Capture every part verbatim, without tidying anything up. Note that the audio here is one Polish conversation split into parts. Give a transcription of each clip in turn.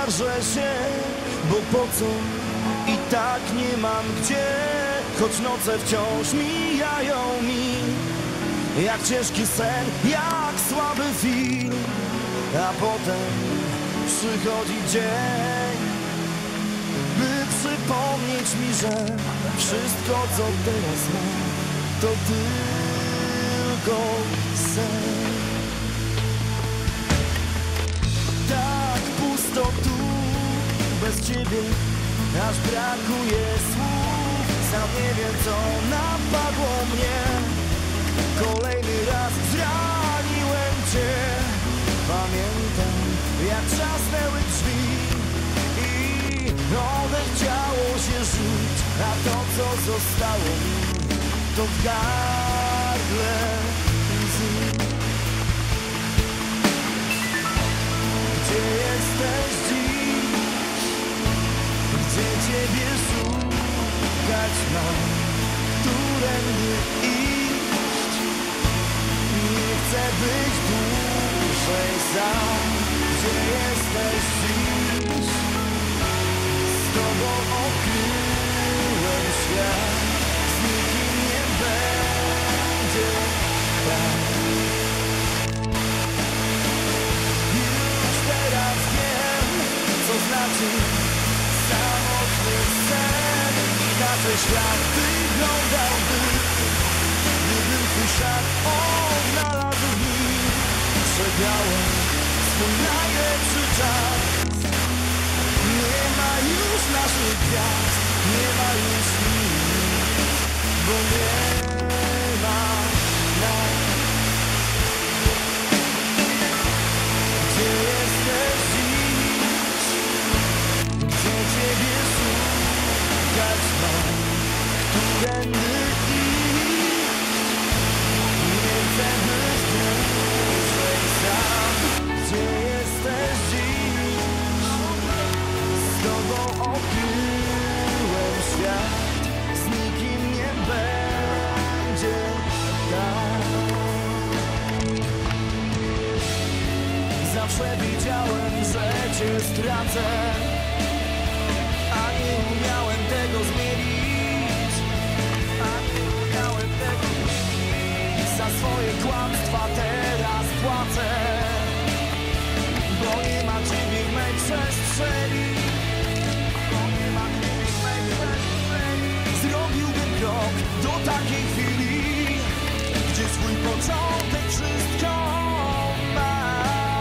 skarżę się, bo po co? I tak nie mam gdzie, choć noce wciąż mijają mi jak ciężki sen, jak słaby film. A potem przychodzi dzień, by przypomnieć mi, że wszystko co teraz mam to tylko sen. Tak pusto tu bez ciebie, aż brakuje słów. Sam nie wiem co napadło mnie, kolejny raz zraniłem cię. Pamiętam jak trzasnęły drzwi i odechciało się rzuć, a to co zostało mi to w gardle łzy. Gdzie jesteś dziś? Gdzie ciebie szukać mam? Którędy iść? Nie chcę być dłużej sam. Gdzie jesteś dziś? Z tobą okryłem świat, z nikim nie będzie tak. Już teraz wiem, co znaczy samotny sen. Inaczej świat wyglądałby, gdybym twój ślad odnalazł w nim. Przegrałem swój najlepszy czas. Nie ma już naszych gwiazd, nie ma już nic, bo nie ma nas. Gdzie jesteś dziś? Gdzie ciebie szukać mam? Którędy iść? Nie chcę być dłużej sam. Gdzie jesteś dziś? Z tobą okryłem świat, z nikim nie będzie tak. Zawsze wiedziałem, że cię stracę, a nie umiałem tego zmienić. A nie umiałem tego zmienić. Za swoje kłamstwa teraz płacę, bo nie ma ciebie w mej przestrzeni. Bo nie ma ciebie w mej przestrzeni. Zrobiłbym krok do takiej chwili, gdzie swój początek wszystko ma.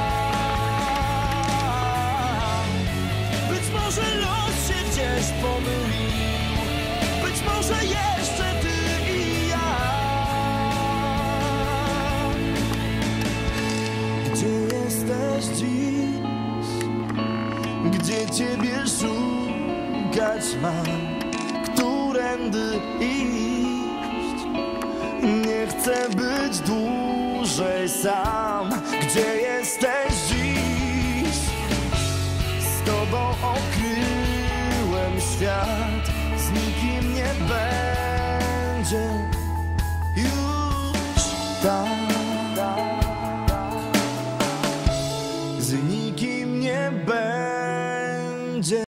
Być może los się gdzieś pomylił, być może jeszcze ty i ja. Gdzie jesteś dziś? Gdzie ciebie szukać mam? Którędy iść? Nie chcę być dłużej sam. Gdzie jesteś dziś? Z tobą okryłem świat, z nikim nie będzie już tak. Z nikim nie będzie.